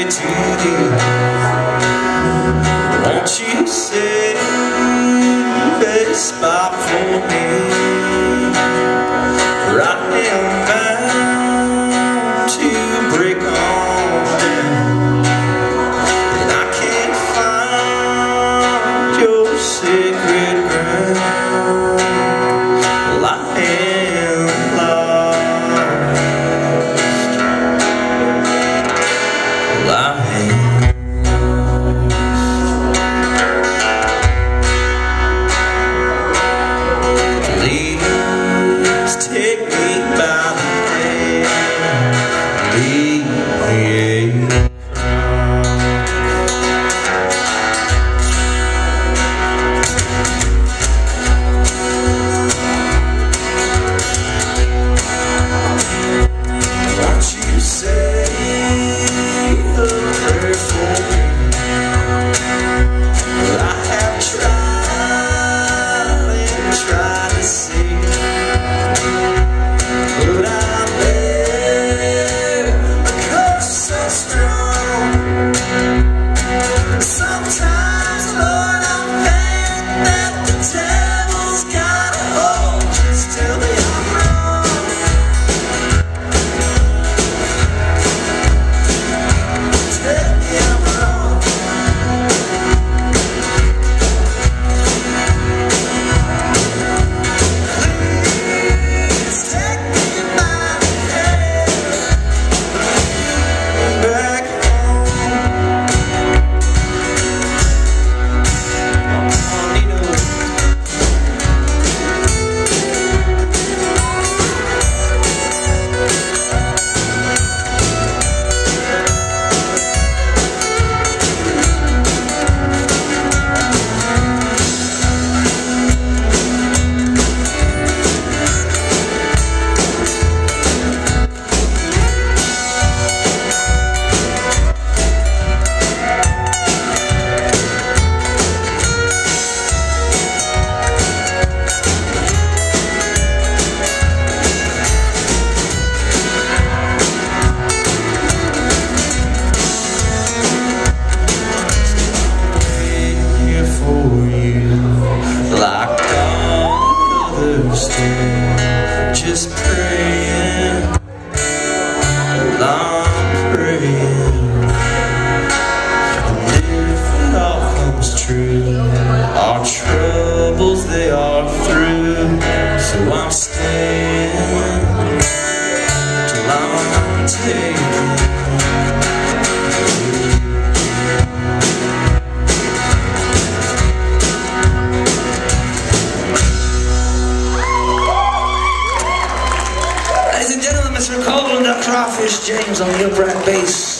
to do. Won't you save a spot for me? For I am bound to break on down, and I can't find your sacred ground. Well, I am lost. Well, I am. Please take me by the hand, lead me won't you say a prayer for me? Well, I have tried and tried to see, but I'm there, a curse so strong. Sometimes, Lord, I'm thanked that the devil's got a hold. Just tell me I'm wrong. Tell me I'm wrong. Please take me by the hand, back home. Like all others do, just praying, well, I'm praying. And if it all comes true, our troubles they are through. So I'm staying till I'm taken. Ladies and gentlemen, Mr. Cole and Dr. Crawfish James on the upright bass.